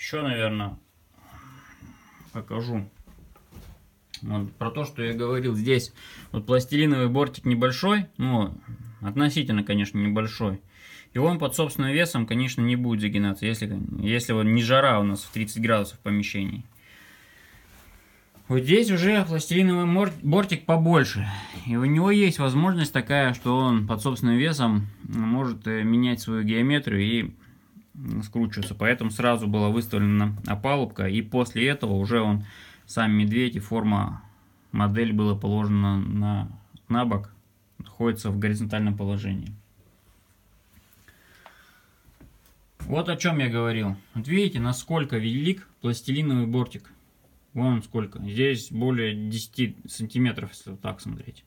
еще, наверное, покажу. Вот, про то, что я говорил, здесь вот пластилиновый бортик небольшой, ну, относительно, конечно, небольшой. И он под собственным весом, конечно, не будет загинаться, если вот не жара у нас в 30 градусов в помещении. Вот здесь уже пластилиновый бортик побольше. И у него есть возможность такая, что он под собственным весом может менять свою геометрию и скручиваться. Поэтому сразу была выставлена опалубка. И после этого уже он, сам медведь и форма, модель была положена на бок. Находится в горизонтальном положении. Вот о чем я говорил. Вот видите, насколько велик пластилиновый бортик. Вон сколько. Здесь более 10 сантиметров, если вот так смотреть.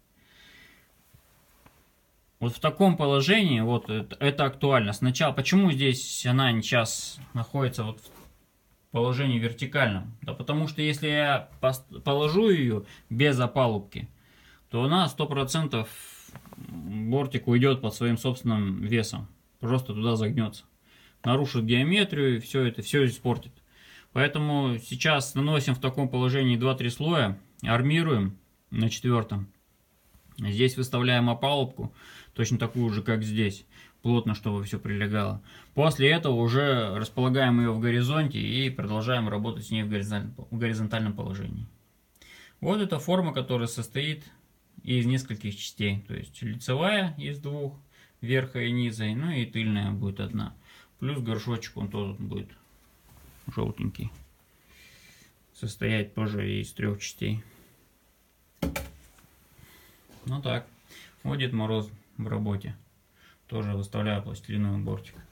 Вот в таком положении, вот это актуально. Сначала, почему здесь она сейчас находится вот в положении вертикальном? Да потому что если я положу ее без опалубки, то она 100% бортик уйдет под своим собственным весом. Просто туда загнется. Нарушит геометрию и все это, все испортит. Поэтому сейчас наносим в таком положении 2-3 слоя, армируем на 4-м. Здесь выставляем опалубку, точно такую же, как здесь, плотно, чтобы все прилегало. После этого уже располагаем ее в горизонте и продолжаем работать с ней в горизонтальном положении. Вот эта форма, которая состоит из нескольких частей. То есть лицевая из двух, верха и низа, ну и тыльная будет одна. Плюс горшочек, он тоже будет желтенький, состоять тоже из 3 частей. Ну так, вот Дед Мороз в работе. Тоже выставляю пластилиновый бортик.